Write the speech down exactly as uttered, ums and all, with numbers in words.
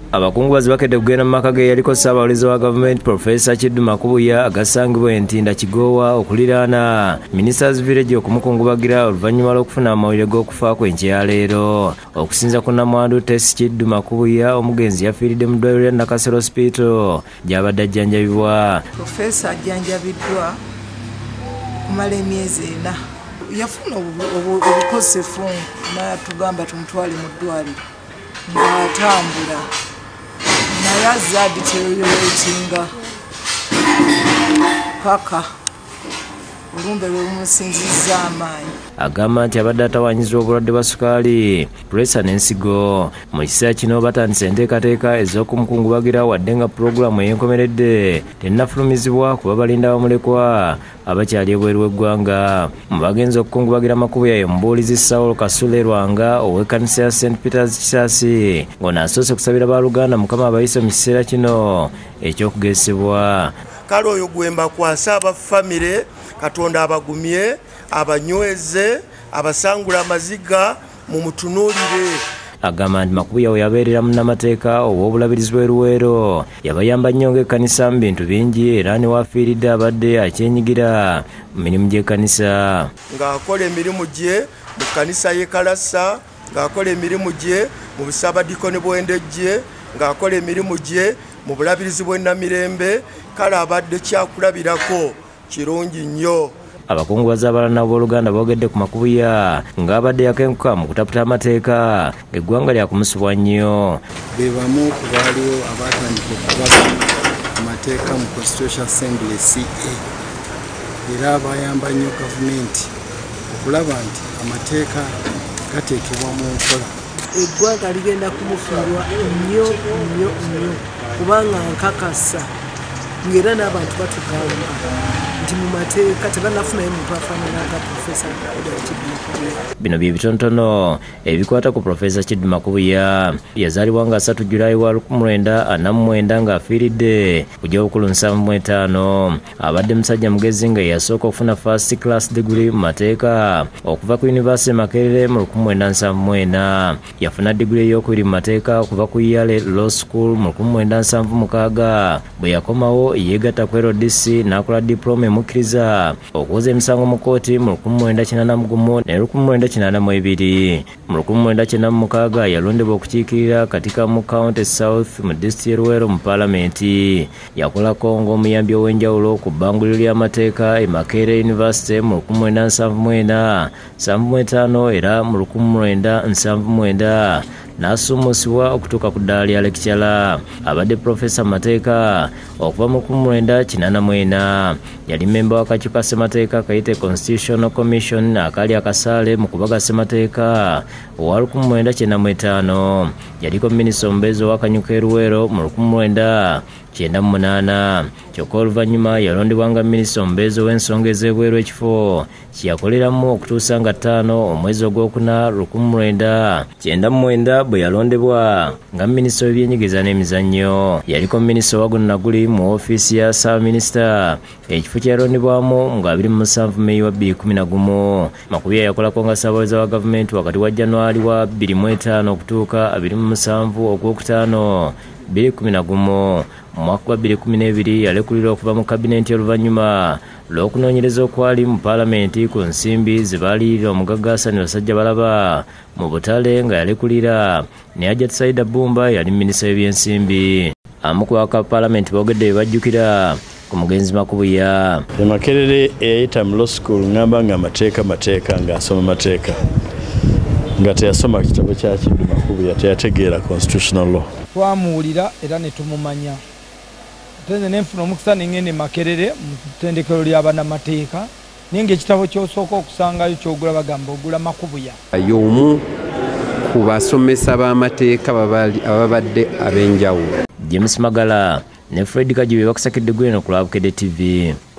Abakungubazi bakedde kugenda mu maka ge yaliko Ssaabawolereza wa gavumenti Professor Kiddu Makubuya agasangibwa Ntinda Kigowa okuliraana Ministers Village okumukungubagira oluvannyuma lw'okufuna amawulire g'okufa kwe ya leero. Okusinza ku nnamwandu Tess Kiddu Makubuya, omugenzi yafiiridde mu ddwaliro lya Nakasero Hospital gy'abadde ajjanjabibwa. Professor ajjanjabiddwa kumala emyezi ena. Yafuna obukosefu n'atugamba tumutwale mu ddwaliro ng'atambula. naye azze aditereetinga paka olumbe lw'omusinzizza amaanyi. Agamba nti abadde atawanyizibwa obulwadde bwa sukaali, puresa n'ensigo. Mu kiseera kino batandise enteekateeka ez'okumukungubagira wadde nga pulogulaamu ey'enkomeredde tennafulumizibwa kuba balinda bamulekwa abakyali ebweru w'eggwanga. Mu bagenzi okukungubagira Makubuya ye mubuulizi Sawulo Kasule Lwanga ow'ekkanisa ya Saint Peters Kisaasi, ng'ono asoose kusabira baaluganda Mukama abayise mu kiseera kino eky'okugesebwa. Kale oyo gwemba kwasa abafamire, Katonda abagumye, abanyweze, abasangula amaziga mu mutunuulire. Agamba nti Makubuya we yabeerera munnamateeka ow'obulabirizi bw'e Luweero yabayamba nnyo ng'ekkanisa mu bintu bingi era ne waafiiridde abadde akyenyigira mu mirimu gy'ekkanisa. Ng'akola emirimu gye mu kkanisa y'e Kalasa, ng'akola emirimu gye mu busaabadikoni bw'Endejje, ng'akola emirimu gye mu bulabirizi bw'e Namirembe. Kale abadde kyakulabirako kirungi nnyo. Abakungubazi abalala b'oluganda boogedde ku Makubuya ng'abadde yakenkuka mu kutaputa amateeka eggwanga lya kumusubwa nnyo. Be bamu ku baaliwo abaatandika okubaga amateeka mu Constitutional Assembly C A era bayamba nnyo gavumenti okulaba nti amateeka gateekebwa mu nkola. Eggwanga ligenda kumufiirwa nnyo nnyo nnyo kubanga nkakasa ng'era n'abantu batugamba nti mu mateeka tebanafunayo muntu afaanananga Professor Kiddu Makubuya. Bino bye bitonotono ebikwata ku Professor Kiddu Makubuya. Yazaalibwa nga asatu Julayi wa lukumi lwenda ana mu mwenda ng'afiiridde ku gy'obukulu nsanvu mu etaano. Abadde musajja mugezi nga yasooka okufuna first class degree mu mateeka okuva ku University Makerere mu lukumi lwenda nsanvu mu ena. Yafuna degree ey'okubiri mu mateeka okuva ku Yale Law School mu lukumi lwenda nsanvu mu mukaaga. Bwe yakomawo yeegatta ku L D C n'akola diploma emukkiriza okuwoza emisango mu kkooti mu lukumi lwenda kinaana mu gumu ne lukumi lwenda kinaana mu ebiri. Mu lukumi lwenda kinaana mu mukaaga yalondebwa okukiikirira Katika mu County South mu disitulikiti y'e Luweero mu paalamenti. Yakolako ng'omuyambi ow'enjawulo ku bbanguliro ly'amateeka e Makerere University mu lukumi lwenda nsanvu mu ena, nsanvu mu etaano era mu lukumi lwenda nsanvu mu mwenda n'asummusibwa okutuuka ku ddaala lya lekityala. Abadde Professor Mateeka okuva mu lukumi lwenda kinaana mu ena. Yali memba w'akakiiko ka ssemateeka kayite Constitutional Commission akaali akasaale mu kubaga ssemateeka owa lukumi lwenda kyenda mu etaano. Yaliko minisita omubeezi ow'akanyuka e Luweero mu lukumi lwenda kyenda mu munaana. Kyokka oluvannyuma yalondebwa nga minisita omubeezi ow'ensonga ez'ebweru ekifo kye yakoleramu okutuusa nga ttaano omwezi ogwokuna lukumi lwenda kyenda mu mwenda bwe yalondebwa nga minisita w'ebyenjigiriza n'emizannyo. Yaliko minisita owa guno na guli mu ofiisi ya Ssaabaminisita, ekifo kye yalondebwamu nga abiri mu musanvu Mei wa bbiri kumi na gumu. Makubuya yakolako nga Ssaabawolereza wa gavumenti wakati wa Januari wa bbiri mu etaano okutuuka abiri mu musanvu ogwokutaano bbiri kumi na gumu. Mu mwaka gwa bbiri kumi n'ebiri yalekulira okuva mu kabinenti oluvannyuma lw'okunoonyereza okwali mu paalamenti ku nsimbi ze baaliyirira omugagga Hassan Basajja Balaba mu butale nga yalekulira ne Hajjat Saida Bumba yali minisita w'ebyensimbi. Amu ku baka paalamenti boogedde bye bajjukira ku mugenzi Makubuya. E Makerere eyayita mu law school ngamba nga amateeka mateeka ng'asoma mateeka nga teyasoma kitabo kya Kiddu Makubuya, teyategeera constitutional law. Twamuwulira era ne tumumanya. Ate nenfuna omukisa ne ngende Makerere mu ttendekero ly'abannamateeka naye ng'ekitabo ky'osooka okusangayo ky'ogula bagamba ogula Makubuya. Y'omu ku basomesa b'amateeka ababadde ab'enjawulo. James Magala ne Fred Kajibi bakusakidde gweno ku Lwabukedde T V.